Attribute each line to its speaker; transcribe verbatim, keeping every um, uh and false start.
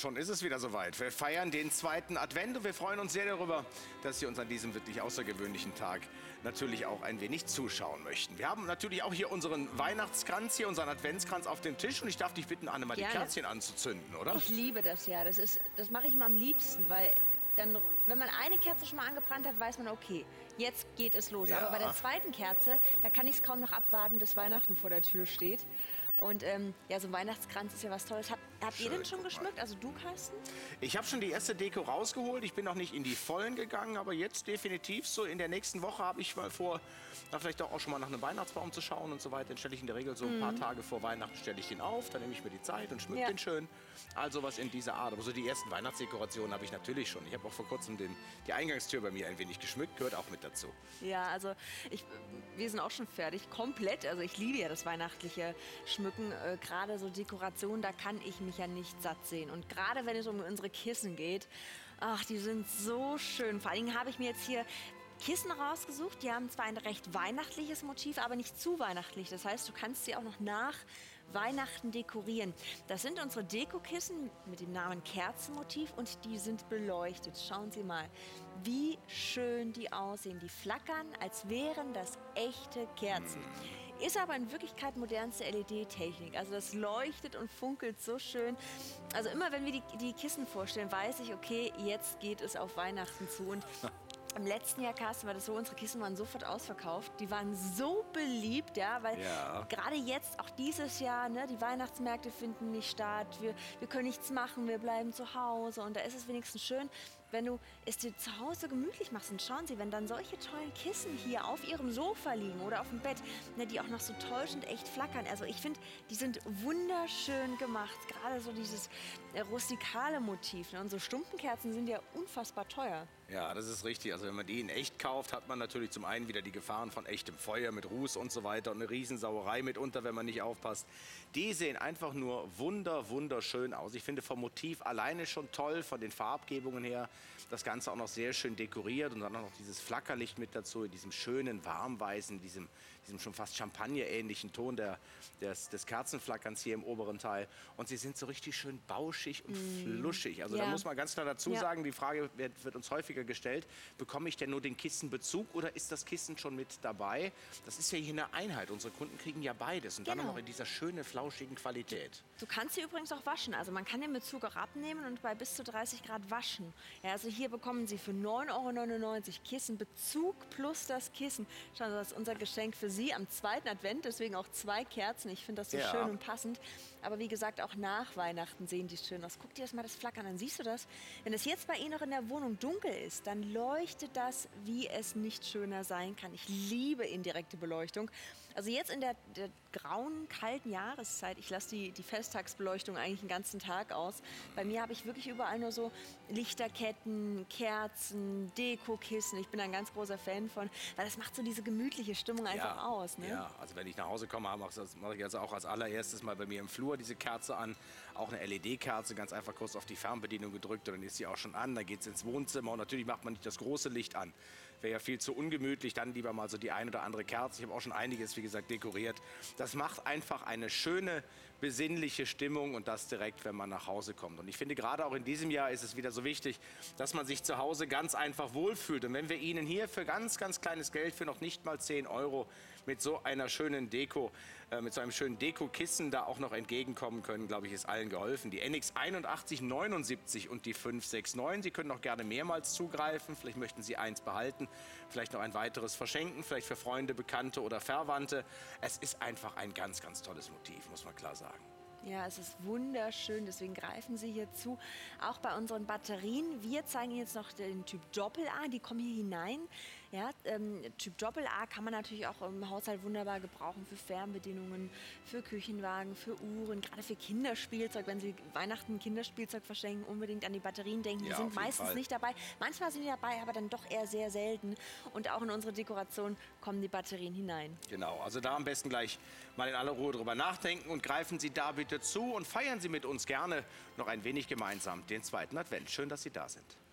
Speaker 1: schon ist es wieder soweit. Wir feiern den zweiten Advent und wir freuen uns sehr darüber, dass Sie uns an diesem wirklich außergewöhnlichen Tag natürlich auch ein wenig zuschauen möchten. Wir haben natürlich auch hier unseren Weihnachtskranz, hier unseren Adventskranz auf dem Tisch und ich darf dich bitten, Anne, mal die
Speaker 2: Gerne.
Speaker 1: Kerzchen anzuzünden, oder?
Speaker 2: Ich liebe das ja. Das, ist, das mache ich immer am liebsten, weil dann, wenn man eine Kerze schon mal angebrannt hat, weiß man, okay, jetzt geht es los.
Speaker 1: Ja.
Speaker 2: Aber bei der zweiten Kerze, da kann ich es kaum noch abwarten, dass Weihnachten vor der Tür steht. Und ähm, ja, so ein Weihnachtskranz ist ja was Tolles. Hab, habt ihr
Speaker 1: Schön,
Speaker 2: den schon
Speaker 1: guck mal.
Speaker 2: geschmückt? Also du, Carsten?
Speaker 1: Ich habe schon die erste Deko rausgeholt. Ich bin noch nicht in die Vollen gegangen, aber jetzt definitiv so in der nächsten Woche habe ich mal vor, da vielleicht auch schon mal nach einem Weihnachtsbaum zu schauen und so weiter. Den stelle ich in der Regel so ein paar Tage vor Weihnachten stelle ich den auf, dann nehme ich mir die Zeit und schmücke
Speaker 2: Ja.
Speaker 1: den schön. Also was in dieser Art. Aber so die ersten Weihnachtsdekorationen habe ich natürlich schon. Ich habe auch vor kurzem den, die Eingangstür bei mir ein wenig geschmückt, gehört auch mit dazu.
Speaker 2: Ja, also ich, wir sind auch schon fertig, komplett. Also ich liebe ja das weihnachtliche Schmücken. Äh, gerade so Dekoration, da kann ich mich ja nicht satt sehen. Und gerade wenn es um unsere Kissen geht, ach, die sind so schön. Vor allen Dingen habe ich mir jetzt hier Kissen rausgesucht. Die haben zwar ein recht weihnachtliches Motiv, aber nicht zu weihnachtlich. Das heißt, du kannst sie auch noch nach Weihnachten dekorieren. Das sind unsere Dekokissen mit dem Namen Kerzenmotiv und die sind beleuchtet. Schauen Sie mal, wie schön die aussehen. Die flackern, als wären das echte Kerzen. Ist aber in Wirklichkeit modernste L E D-Technik. Also das leuchtet und funkelt so schön. Also immer wenn wir die, die Kissen vorstellen, weiß ich, okay, jetzt geht es auf Weihnachten zu. Und im letzten Jahr, Carsten, war das so, unsere Kissen waren sofort ausverkauft. Die waren so beliebt, ja, weil
Speaker 1: Ja.
Speaker 2: gerade jetzt, auch dieses Jahr, ne, die Weihnachtsmärkte finden nicht statt. Wir, wir können nichts machen, wir bleiben zu Hause. Und da ist es wenigstens schön, wenn du es dir zu Hause gemütlich machst. Und schauen Sie, wenn dann solche tollen Kissen hier auf Ihrem Sofa liegen oder auf dem Bett, ne, die auch noch so täuschend echt flackern. Also ich finde, die sind wunderschön gemacht. Gerade so dieses äh, rustikale Motiv. Ne? Und so Stumpenkerzen sind ja unfassbar teuer.
Speaker 1: Ja, das ist richtig. Also wenn man die in echt kauft, hat man natürlich zum einen wieder die Gefahren von echtem Feuer mit Ruß und so weiter und eine Riesensauerei mitunter, wenn man nicht aufpasst. Die sehen einfach nur wunder, wunderschön aus. Ich finde vom Motiv alleine schon toll, von den Farbgebungen her. Das Ganze auch noch sehr schön dekoriert und dann auch noch dieses Flackerlicht mit dazu, in diesem schönen warmweißen, diesem, diesem schon fast Champagner-ähnlichen Ton der, des, des Kerzenflackerns hier im oberen Teil. Und sie sind so richtig schön bauschig und fluschig. Also
Speaker 2: Ja.
Speaker 1: da muss man ganz klar dazu
Speaker 2: Ja.
Speaker 1: sagen, die Frage wird, wird uns häufiger gestellt, bekomme ich denn nur den Kissenbezug oder ist das Kissen schon mit dabei? Das ist ja hier eine Einheit. Unsere Kunden kriegen ja beides und dann
Speaker 2: Genau.
Speaker 1: auch noch in dieser schönen, flauschigen Qualität.
Speaker 2: Du kannst sie übrigens auch waschen. Also man kann den Bezug auch abnehmen und bei bis zu dreißig Grad waschen. Ja, also hier bekommen Sie für neun Euro neunundneunzig Kissenbezug plus das Kissen. Schauen Sie, das ist unser Geschenk für Sie am zweiten Advent. Deswegen auch zwei Kerzen. Ich finde das so
Speaker 1: Ja.
Speaker 2: schön und passend. Aber wie gesagt, auch nach Weihnachten sehen die schön aus. Guck dir das mal das Flackern an. Siehst du das? Wenn es jetzt bei Ihnen noch in der Wohnung dunkel ist, dann leuchtet das, wie es nicht schöner sein kann. Ich liebe indirekte Beleuchtung. Also jetzt in der, der grauen, kalten Jahreszeit, ich lasse die, die Festtagsbeleuchtung eigentlich den ganzen Tag aus. Bei mir habe ich wirklich überall nur so Lichterketten, Kerzen, Dekokissen. Ich bin ein ganz großer Fan von, weil das macht so diese gemütliche Stimmung einfach
Speaker 1: ja,
Speaker 2: aus. Ne?
Speaker 1: Ja, also wenn ich nach Hause komme, mache mach ich also auch als allererstes mal bei mir im Flur diese Kerze an. Auch eine L E D-Kerze, ganz einfach kurz auf die Fernbedienung gedrückt und dann ist sie auch schon an. Dann geht es ins Wohnzimmer und natürlich macht man nicht das große Licht an. Wäre ja viel zu ungemütlich, dann lieber mal so die ein oder andere Kerze. Ich habe auch schon einiges, wie gesagt, dekoriert. Das macht einfach eine schöne, besinnliche Stimmung und das direkt, wenn man nach Hause kommt. Und ich finde, gerade auch in diesem Jahr ist es wieder so wichtig, dass man sich zu Hause ganz einfach wohlfühlt. Und wenn wir Ihnen hier für ganz, ganz kleines Geld, für noch nicht mal zehn Euro, mit so einer schönen Deko, äh, mit so einem schönen Dekokissen da auch noch entgegenkommen können, glaube ich, ist allen geholfen. Die N X einundachtzig neunundsiebzig und die fünf sechs neun, Sie können noch gerne mehrmals zugreifen. Vielleicht möchten Sie eins behalten, vielleicht noch ein weiteres verschenken, vielleicht für Freunde, Bekannte oder Verwandte. Es ist einfach ein ganz, ganz tolles Motiv, muss man klar sagen.
Speaker 2: Ja, es ist wunderschön, deswegen greifen Sie hier zu. Auch bei unseren Batterien. Wir zeigen Ihnen jetzt noch den Typ Doppel-A, die kommen hier hinein. Ja, ähm, Typ Doppel-A kann man natürlich auch im Haushalt wunderbar gebrauchen für Fernbedienungen, für Küchenwagen, für Uhren, gerade für Kinderspielzeug. Wenn Sie Weihnachten Kinderspielzeug verschenken, unbedingt an die Batterien denken. Die
Speaker 1: Ja,
Speaker 2: sind
Speaker 1: auf jeden
Speaker 2: meistens
Speaker 1: Fall.
Speaker 2: nicht dabei. Manchmal sind die dabei, aber dann doch eher sehr selten. Und auch in unsere Dekoration kommen die Batterien hinein.
Speaker 1: Genau, also da am besten gleich mal in aller Ruhe drüber nachdenken und greifen Sie da bitte zu und feiern Sie mit uns gerne noch ein wenig gemeinsam den zweiten Advent. Schön, dass Sie da sind.